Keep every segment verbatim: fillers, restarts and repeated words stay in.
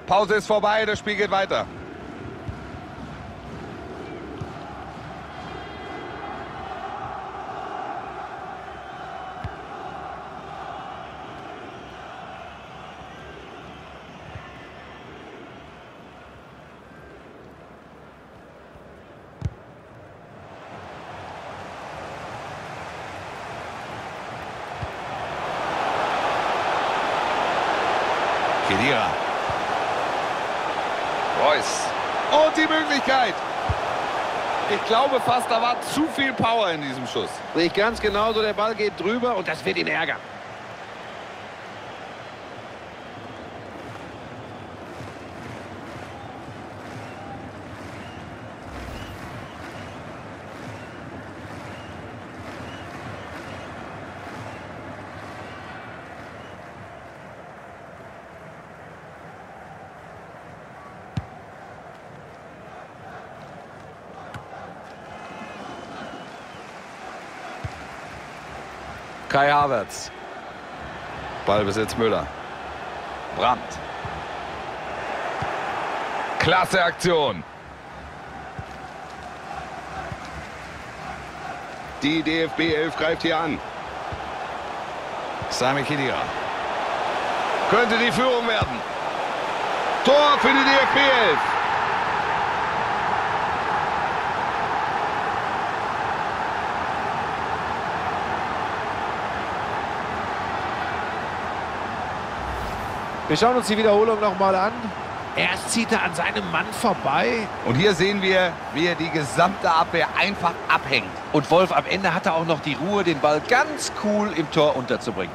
Pause ist vorbei, das Spiel geht weiter. Khedira. Reus. Und die Möglichkeit. Ich glaube fast, da war zu viel Power in diesem Schuss. Sehe ich ganz genauso, der Ball geht drüber und das wird ihn ärgern. Kai Havertz. Ballbesitz Müller. Brandt. Klasse Aktion. Die D F B elf greift hier an. Sami Khedira. Könnte die Führung werden. Tor für die D F B elf. Wir schauen uns die Wiederholung noch mal an. Erst zieht er an seinem Mann vorbei. Und hier sehen wir, wie er die gesamte Abwehr einfach abhängt. Und Wolf, am Ende hat er auch noch die Ruhe, den Ball ganz cool im Tor unterzubringen.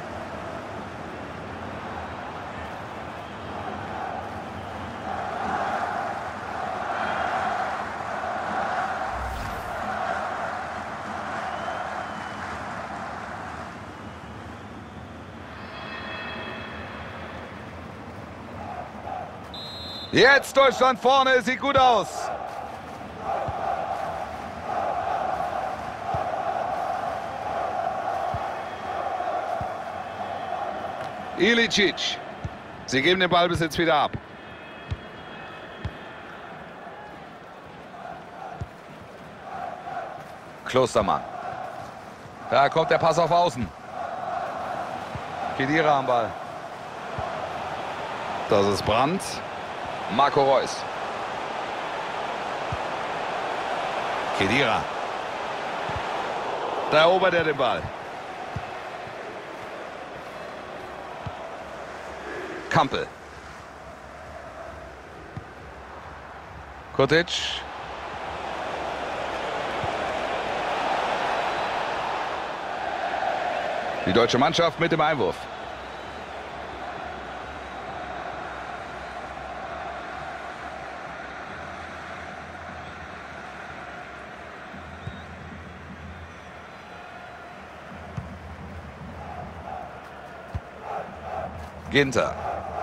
Jetzt Deutschland vorne, sieht gut aus. Ilicic. Sie geben den Ballbesitz wieder ab. Klostermann. Da kommt der Pass auf Außen. Khedira am Ball. Das ist Brandt. Marco Reus. Khedira. Da erobert er den Ball. Kampel. Kotic. Die deutsche Mannschaft mit dem Einwurf. Ginter.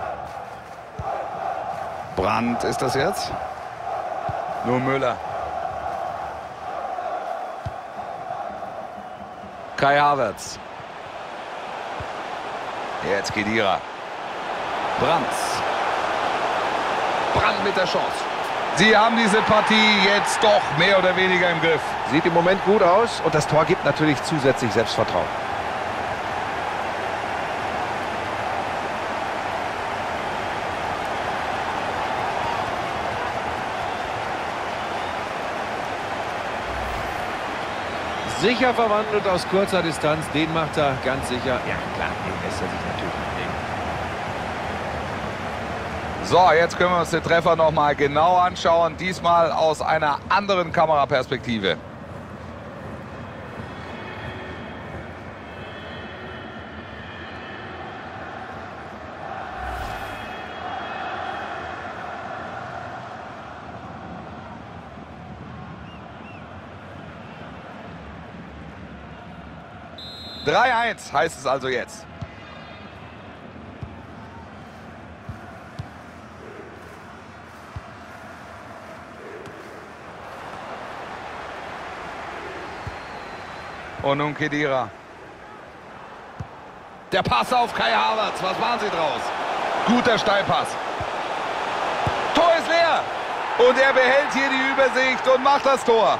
Brandt ist das jetzt? Nur Müller. Kai Havertz. Jetzt Khedira. Brandt. Brandt mit der Chance. Sie haben diese Partie jetzt doch mehr oder weniger im Griff. Sieht im Moment gut aus und das Tor gibt natürlich zusätzlich Selbstvertrauen. Sicher verwandelt aus kurzer Distanz, den macht er ganz sicher. Ja klar, den lässt er sich natürlich nicht nehmen. So, jetzt können wir uns den Treffer noch mal genau anschauen. Diesmal aus einer anderen Kameraperspektive. drei eins heißt es also jetzt. Und nun Khedira. Der Pass auf Kai Havertz. Was machen Sie draus? Guter Steilpass. Und er behält hier die Übersicht und macht das Tor.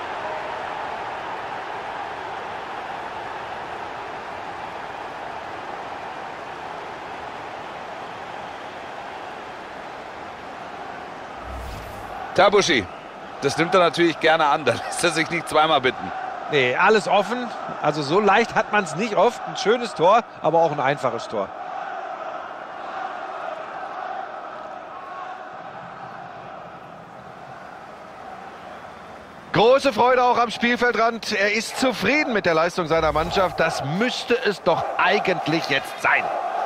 Tabushi, das nimmt er natürlich gerne an, da lässt er sich nicht zweimal bitten. Nee, alles offen. Also so leicht hat man es nicht oft. Ein schönes Tor, aber auch ein einfaches Tor. Große Freude auch am Spielfeldrand. Er ist zufrieden mit der Leistung seiner Mannschaft. Das müsste es doch eigentlich jetzt sein.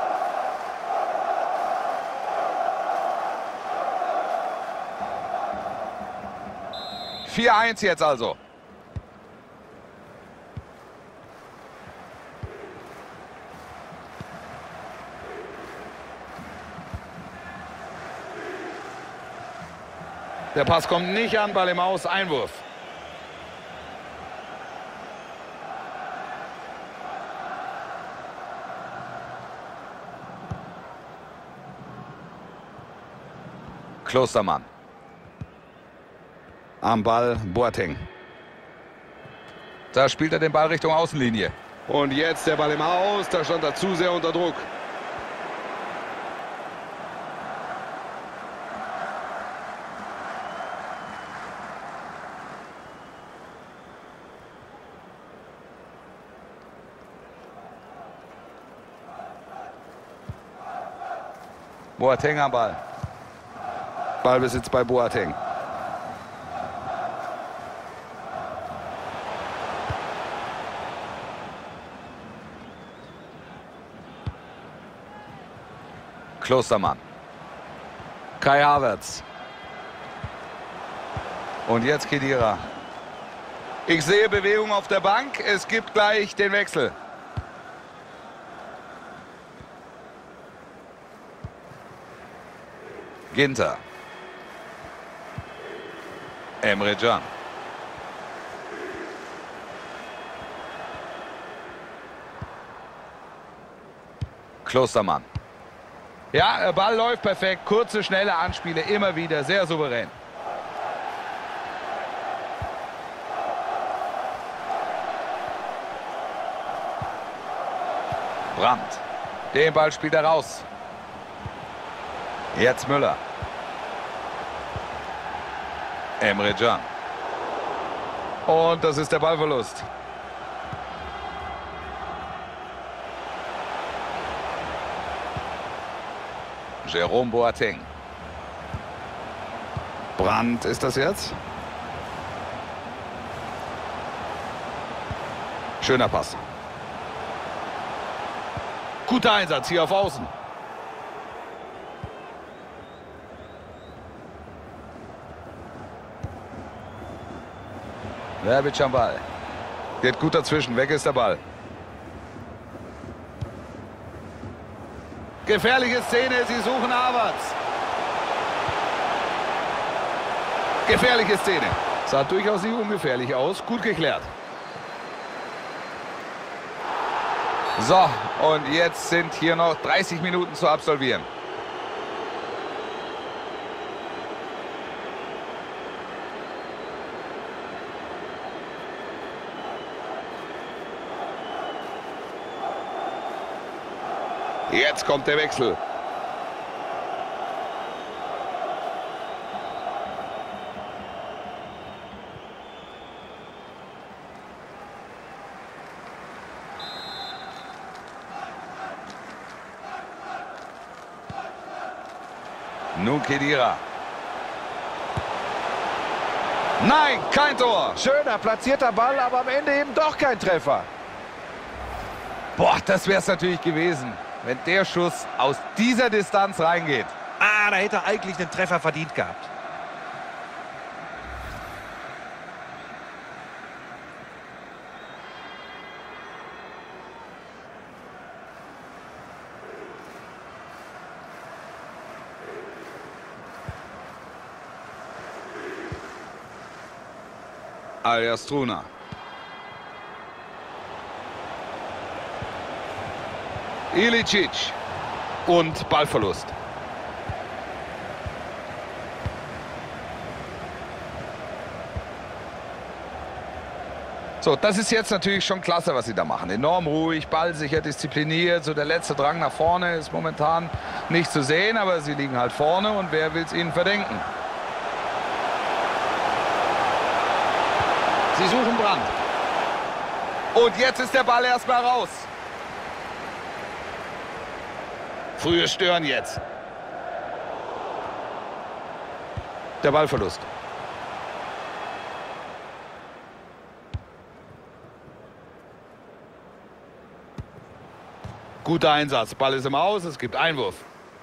vier eins jetzt also. Der Pass kommt nicht an, Ball im Aus, Einwurf. Klostermann. Am Ball Boateng. Da spielt er den Ball Richtung Außenlinie. Und jetzt der Ball im Aus, da stand er zu sehr unter Druck. Boateng am Ball. Ballbesitz bei Boateng. Klostermann. Kai Havertz. Und jetzt Khedira. Ich sehe Bewegung auf der Bank. Es gibt gleich den Wechsel. Ginter. Emre Can. Klostermann. Ja, der Ball läuft perfekt. Kurze, schnelle Anspiele. Immer wieder. Sehr souverän. Brandt. Den Ball spielt er raus. Jetzt Müller. Emre Can. Und das ist der Ballverlust. Jerome Boateng. Brandt ist das jetzt. Schöner Pass. Guter Einsatz hier auf Außen. Verbic am Ball. Geht gut dazwischen. Weg ist der Ball. Gefährliche Szene. Sie suchen Havertz. Gefährliche Szene. Sah durchaus nicht ungefährlich aus. Gut geklärt. So, und jetzt sind hier noch dreißig Minuten zu absolvieren. Jetzt kommt der Wechsel. Nun Khedira. Nein, kein Tor. Schöner, platzierter Ball, aber am Ende eben doch kein Treffer. Boah, das wäre es natürlich gewesen, wenn der Schuss aus dieser Distanz reingeht. Ah, da hätte er eigentlich einen Treffer verdient gehabt. Aljastruna. Ilicic. Und Ballverlust. So, das ist jetzt natürlich schon klasse, was sie da machen. Enorm ruhig, ballsicher, diszipliniert. So der letzte Drang nach vorne ist momentan nicht zu sehen, aber sie liegen halt vorne und wer will es ihnen verdenken? Sie suchen Brandt. Und jetzt ist der Ball erstmal raus. Frühe Stören jetzt. Der Ballverlust. Guter Einsatz. Ball ist im Aus. Es gibt Einwurf.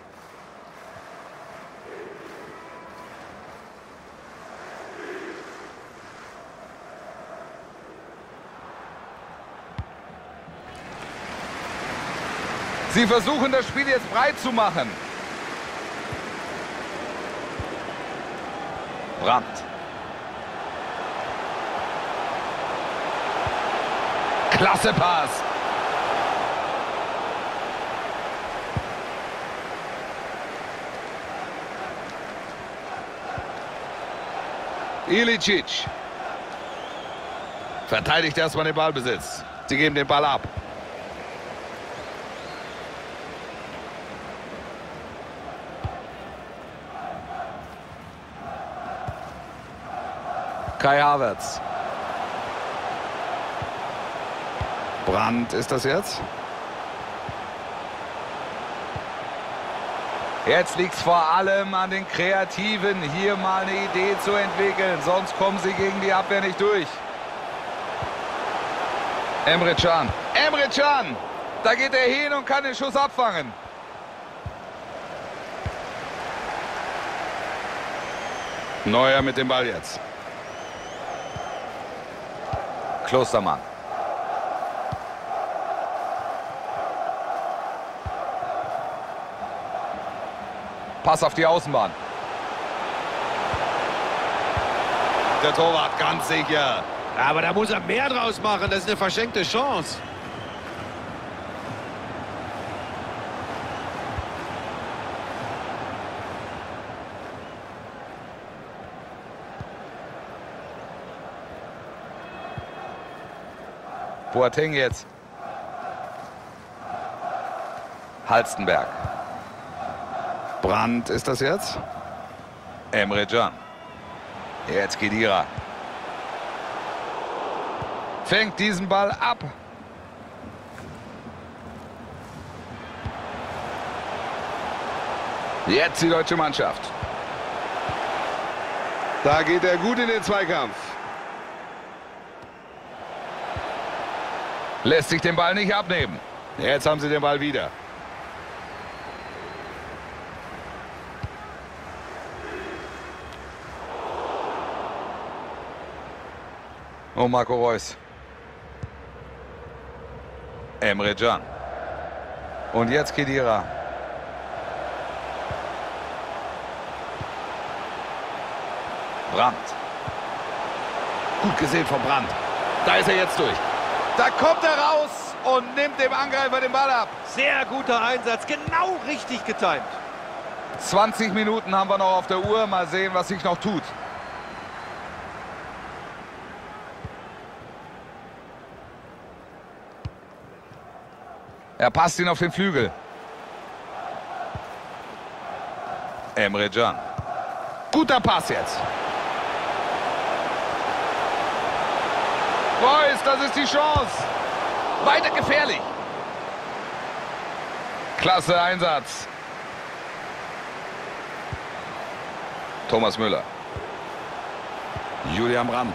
Sie versuchen, das Spiel jetzt breit zu machen. Brandt. Klasse Pass. Ilicic. Verteidigt erstmal den Ballbesitz. Sie geben den Ball ab. Kai Havertz. Brandt ist das jetzt. Jetzt liegt es vor allem an den Kreativen, hier mal eine Idee zu entwickeln. Sonst kommen sie gegen die Abwehr nicht durch. Emre Can. Emre Can. Da geht er hin und kann den Schuss abfangen. Neuer mit dem Ball jetzt. Klostermann. Pass auf die Außenbahn. Der Torwart ganz sicher. Aber da muss er mehr draus machen. Das ist eine verschenkte Chance. Boateng jetzt. Halstenberg. Brandt ist das jetzt. Emre Can. Jetzt Khedira. Fängt diesen Ball ab. Jetzt die deutsche Mannschaft. Da geht er gut in den Zweikampf. Lässt sich den Ball nicht abnehmen. Jetzt haben sie den Ball wieder. Und Marco Reus. Emre Can. Und jetzt Khedira. Brandt. Gut gesehen von Brandt. Da ist er jetzt durch. Da kommt er raus und nimmt dem Angreifer den Ball ab. Sehr guter Einsatz. Genau richtig getimt. zwanzig Minuten haben wir noch auf der Uhr. Mal sehen, was sich noch tut. Er passt ihn auf den Flügel. Emre Can. Guter Pass jetzt. Reus, das ist die Chance. Weiter gefährlich. Klasse Einsatz. Thomas Müller. Julian Brandt.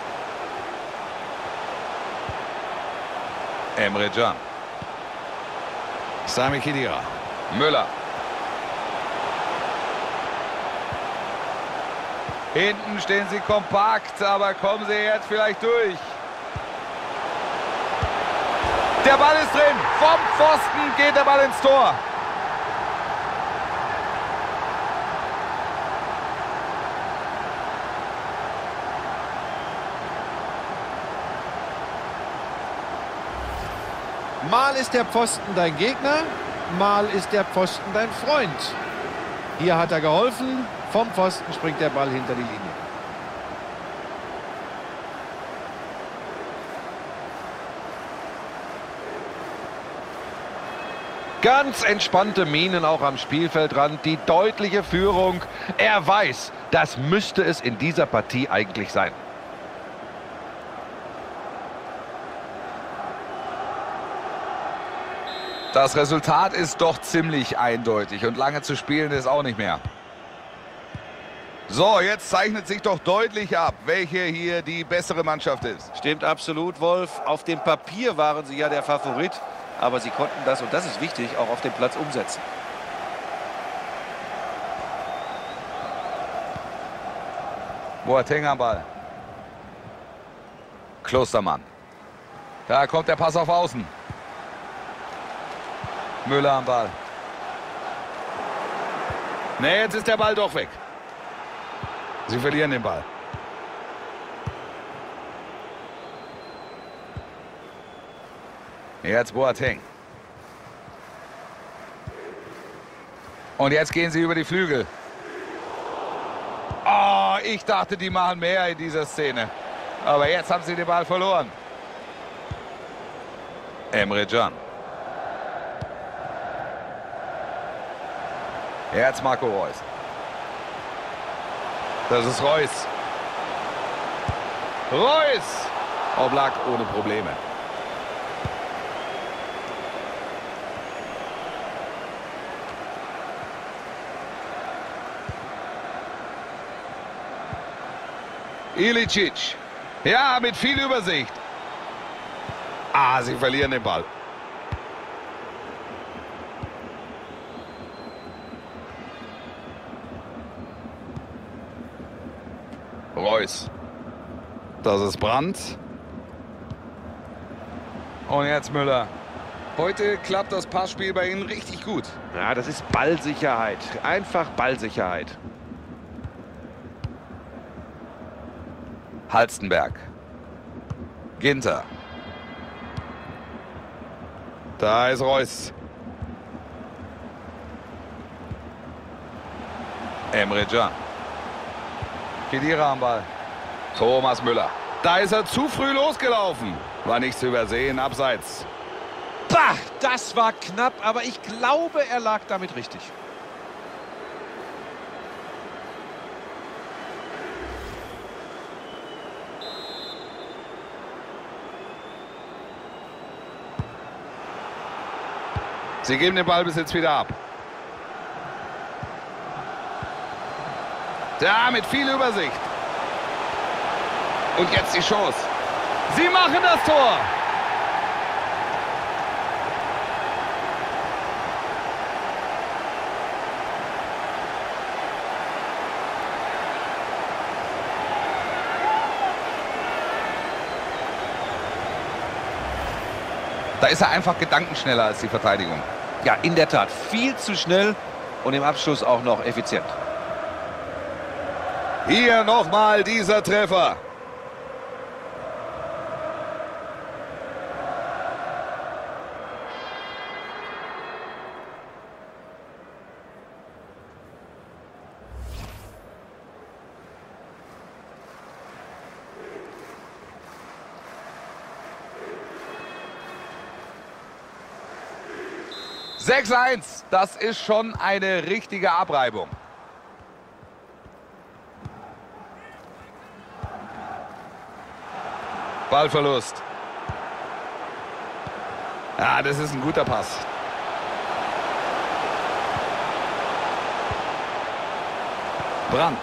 Emre Can. Sami Khedira. Müller. Hinten stehen sie kompakt, aber kommen sie jetzt vielleicht durch. Der Ball ist drin. Vom Pfosten geht der Ball ins Tor. Mal ist der Pfosten dein Gegner, mal ist der Pfosten dein Freund. Hier hat er geholfen. Vom Pfosten springt der Ball hinter die Linie. Ganz entspannte Mienen auch am Spielfeldrand, die deutliche Führung. Er weiß, das müsste es in dieser Partie eigentlich sein. Das Resultat ist doch ziemlich eindeutig und lange zu spielen ist auch nicht mehr. So, jetzt zeichnet sich doch deutlich ab, welche hier die bessere Mannschaft ist. Stimmt absolut, Wolf. Auf dem Papier waren sie ja der Favorit, aber sie konnten das, und das ist wichtig, auch auf dem Platz umsetzen. Boateng am Ball. Klostermann. Da kommt der Pass auf Außen. Müller am Ball. Ne, jetzt ist der Ball doch weg. Sie verlieren den Ball. Jetzt Boateng. Und jetzt gehen sie über die Flügel. Oh, ich dachte, die machen mehr in dieser Szene. Aber jetzt haben sie den Ball verloren. Emre Can. Jetzt Marco Reus. Das ist Reus. Reus! Oblak ohne Probleme. Ilicic. Ja, mit viel Übersicht. Ah, sie verlieren den Ball. Reus. Das ist Brandt. Und jetzt Müller. Heute klappt das Passspiel bei Ihnen richtig gut. Ja, das ist Ballsicherheit. Einfach Ballsicherheit. Halstenberg. Ginter. Da ist Reus. Emre Can. Khedira am Ball. Thomas Müller. Da ist er zu früh losgelaufen. War nicht zu übersehen, abseits. Bah, das war knapp, aber ich glaube, er lag damit richtig. Sie geben den Ballbesitz wieder ab. Ja, mit viel Übersicht. Und jetzt die Chance. Sie machen das Tor. Da ist er einfach gedankenschneller als die Verteidigung. Ja, in der Tat. Viel zu schnell und im Abschluss auch noch effizient. Hier nochmal dieser Treffer. sechs eins, das ist schon eine richtige Abreibung. Ballverlust. Ja, das ist ein guter Pass. Brandt.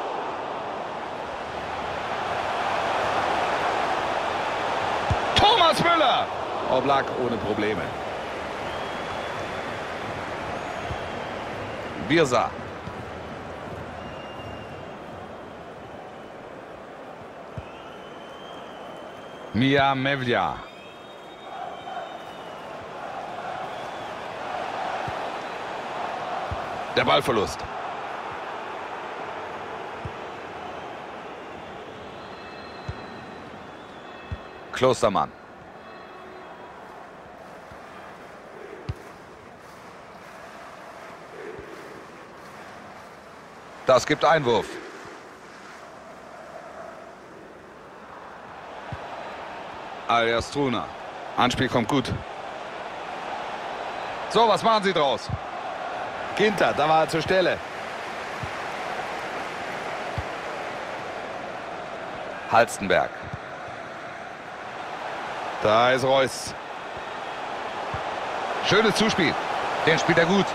Thomas Müller. Oblak ohne Probleme. Birsa. Mia Mevlia. Der Ballverlust. Klostermann. Das gibt Einwurf. Alias Truna. Anspiel kommt gut. So, was machen Sie draus? Ginter, da war er zur Stelle. Halstenberg. Da ist Reus. Schönes Zuspiel. Den spielt er gut.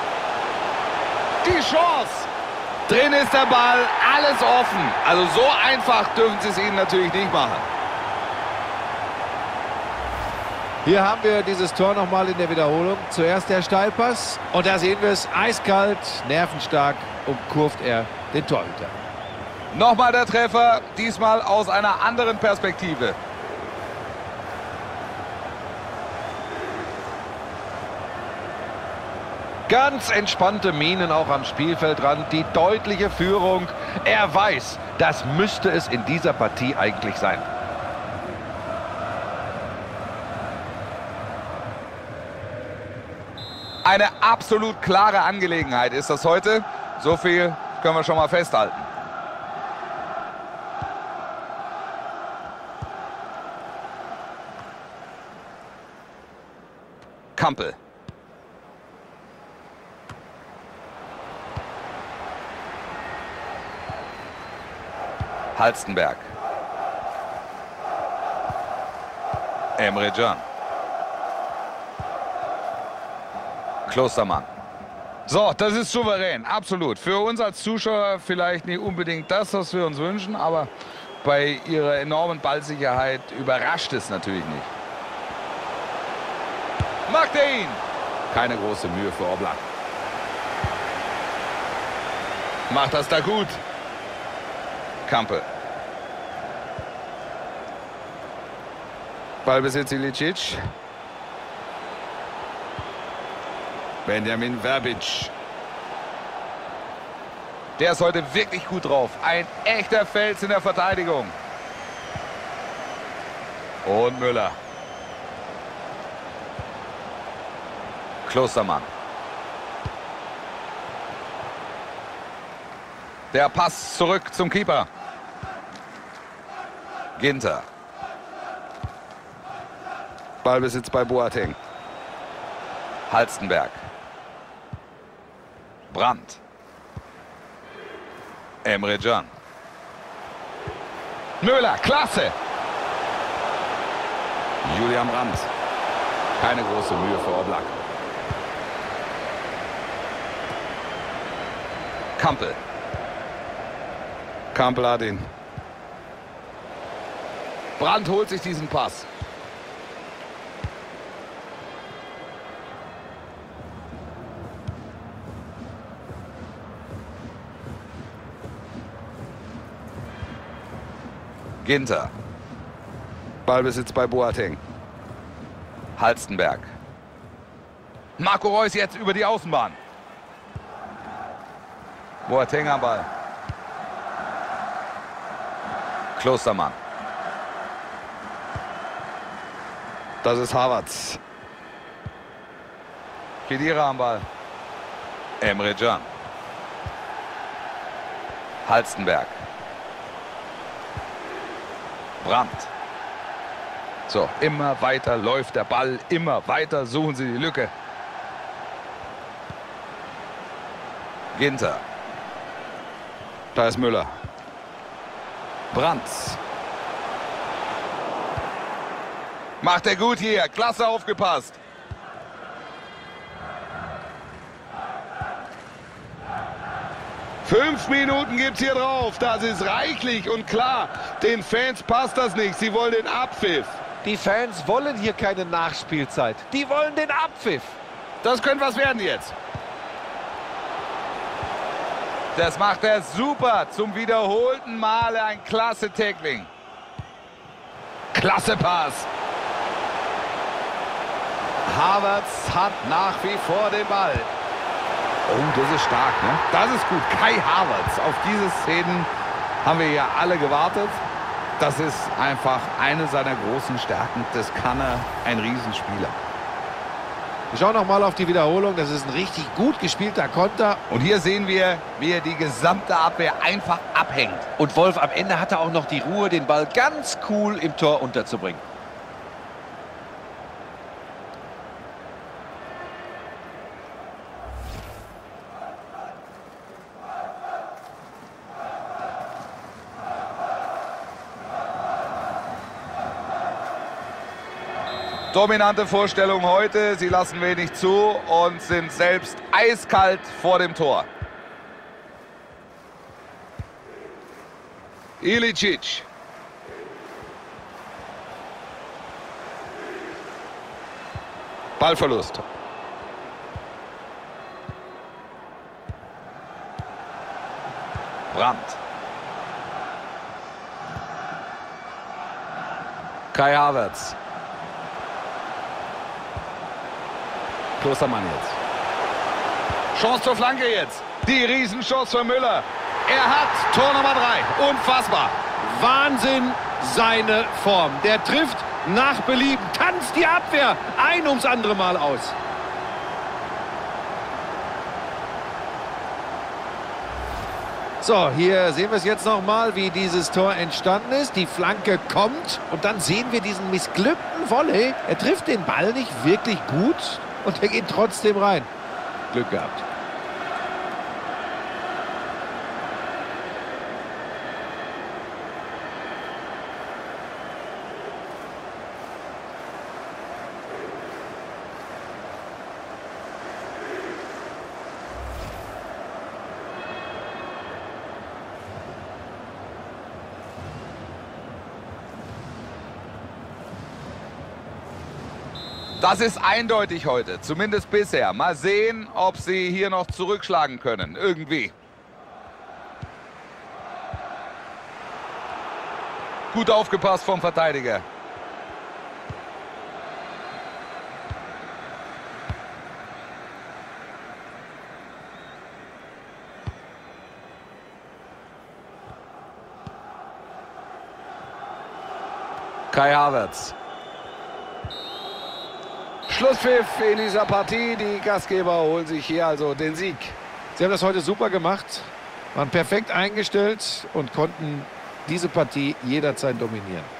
Die Chance. Drin ist der Ball, alles offen. Also so einfach dürfen sie es ihnen natürlich nicht machen. Hier haben wir dieses Tor nochmal in der Wiederholung. Zuerst der Steilpass und da sehen wir es eiskalt, nervenstark umkurvt er den Torhüter. Nochmal der Treffer, diesmal aus einer anderen Perspektive. Ganz entspannte Mienen auch am Spielfeldrand, die deutliche Führung. Er weiß, das müsste es in dieser Partie eigentlich sein. Eine absolut klare Angelegenheit ist das heute. So viel können wir schon mal festhalten. Kampel. Halstenberg. Emre Can. Klostermann. So, das ist souverän, absolut. Für uns als Zuschauer vielleicht nicht unbedingt das, was wir uns wünschen, aber bei ihrer enormen Ballsicherheit überrascht es natürlich nicht. Macht er ihn! Keine große Mühe für Oblak. Macht das da gut. Kampel. Ballbesitz Ilicic. Benjamin Verbic. Der ist heute wirklich gut drauf. Ein echter Fels in der Verteidigung. Und Müller. Klostermann. Der Pass zurück zum Keeper. Ginter. Ballbesitz bei Boateng. Halstenberg. Brandt. Emre Can. Müller, klasse! Julian Brandt. Keine große Mühe für Oblak. Kampel. Kampel hat ihn. Brandt holt sich diesen Pass. Ginter. Ballbesitz bei Boateng. Halstenberg. Marco Reus jetzt über die Außenbahn. Boateng am Ball. Klostermann. Das ist Havertz. Khedira am Ball. Emre Can. Halstenberg. Brandt. So, immer weiter läuft der Ball, immer weiter suchen sie die Lücke. Ginter. Da ist Müller. Brandt. Macht er gut hier, klasse aufgepasst. Fünf Minuten gibt's hier drauf, das ist reichlich und klar. Den Fans passt das nicht, sie wollen den Abpfiff. Die Fans wollen hier keine Nachspielzeit. Die wollen den Abpfiff. Das könnte was werden jetzt. Das macht er super. Zum wiederholten Male ein klasse Tackling. Klasse Pass. Havertz hat nach wie vor den Ball. Oh, das ist stark, ne? Das ist gut. Kai Havertz. Auf diese Szenen haben wir ja alle gewartet. Das ist einfach eine seiner großen Stärken. Das kann er, ein Riesenspieler. Wir schauen noch mal auf die Wiederholung. Das ist ein richtig gut gespielter Konter. Und hier sehen wir, wie er die gesamte Abwehr einfach abhängt. Und Wolf, am Ende hat er auch noch die Ruhe, den Ball ganz cool im Tor unterzubringen. Dominante Vorstellung heute. Sie lassen wenig zu und sind selbst eiskalt vor dem Tor. Ilicic. Ballverlust. Brandt. Kai Havertz. Klostermann jetzt. Chance zur Flanke jetzt. Die Riesenchance für Müller. Er hat Tor Nummer drei. Unfassbar. Wahnsinn, seine Form. Der trifft nach Belieben, tanzt die Abwehr ein ums andere Mal aus. So, hier sehen wir es jetzt nochmal, wie dieses Tor entstanden ist. Die Flanke kommt und dann sehen wir diesen missglückten Volley. Er trifft den Ball nicht wirklich gut und er geht trotzdem rein. Glück gehabt. Das ist eindeutig heute, zumindest bisher. Mal sehen, ob sie hier noch zurückschlagen können, irgendwie. Gut aufgepasst vom Verteidiger. Kai Havertz. Schlusspfiff in dieser Partie. Die Gastgeber holen sich hier also den Sieg. Sie haben das heute super gemacht, waren perfekt eingestellt und konnten diese Partie jederzeit dominieren.